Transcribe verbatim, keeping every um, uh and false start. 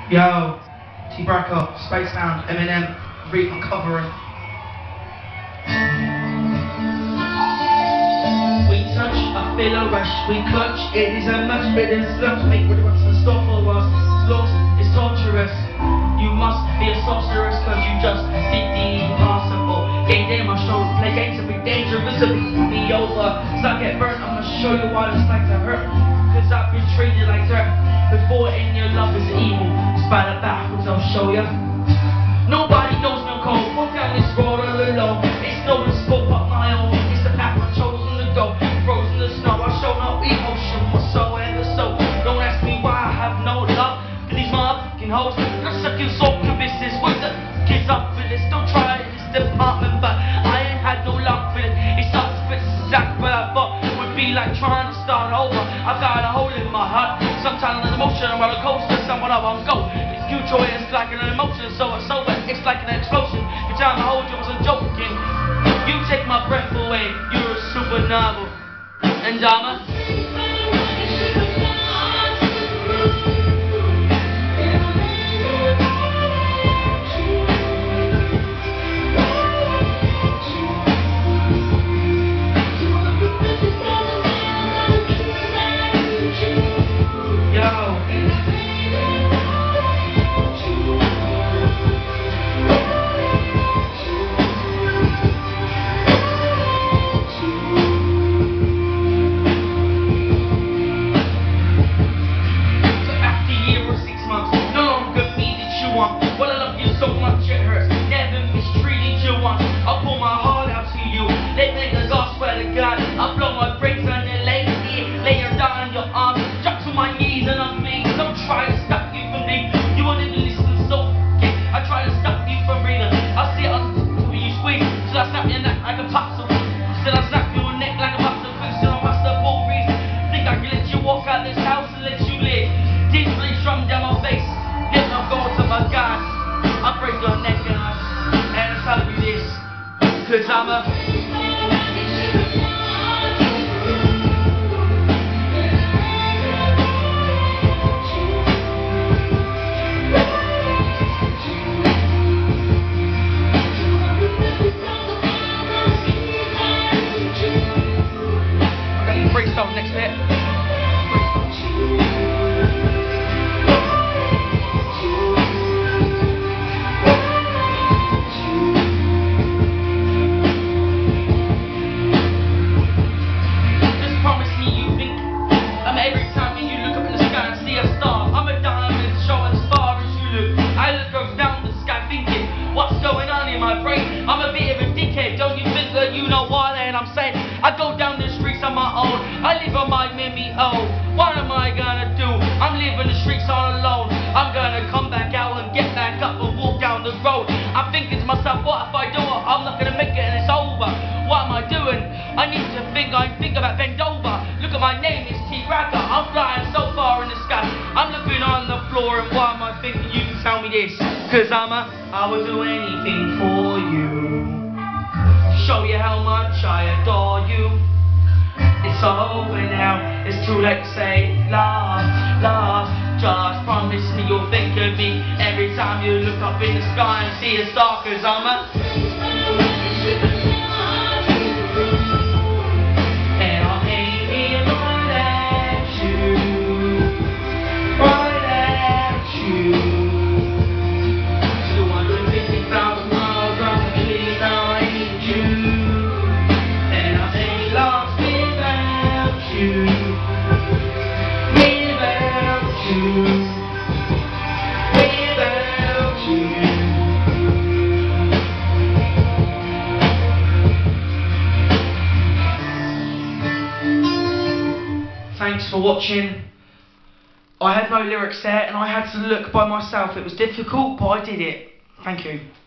Yo, T-Bracco, Space Sound, Eminem, Reap Covering. We touch, I feel a rush, we clutch, it is a much better slump, make what what's in store for us, slows, it's torturous, you must be a sorceress, cause you just did the impossible, game day my shoulder, play games to be dangerous, to be, be over, so I get burnt, I'm gonna show you what it's like to hurt, cause I've been treated like dirt, before in your love is evil, spider backwards I'll show ya, nobody knows me I'm cold, walk down this road all alone, it's no one spoke but my own, it's the path I chose on the go, frozen the snow, I show no emotion whatsoever, so don't ask me why I have no love for these motherfucking hoes, I suck your soul to business, with the kids up for this, don't try it in this department, but I ain't had no love for it, it sucks for it's exact what I thought would be like trying to start over, I've got a hole in my heart, sometimes an emotion, I'm roller coaster, someone I won't go, it's due joy, it's like an emotion, so it's over, it's like an explosion, the time I hold you was a joking, you take my breath away, you're a supernova, and I'm a cause I'm a okay, freestyle next bit. I'm a bit of a dickhead, don't you think that you know what and I'm saying? I go down the streets on my own, I live on my Mimi O. What am I gonna do? I'm living the streets all alone. I'm gonna come back out and get back up and walk down the road. I'm thinking to myself, what if I do it? I'm not gonna make it and it's over. What am I doing? I need to think, I think about bend over. Look at my name, it's T-Bracco. I'm flying so far in the sky. I'm looking on the floor and what am I thinking? You can tell me this, cause I'm a, I would do anything for you. Show you how much I adore you. It's over now, it's too late to say love, love. Just promise me you'll think of me every time you look up in the sky and see a star, cause I'm a Thanks for watching. I had no lyrics there and I had to look by myself. It was difficult, but I did it. Thank you.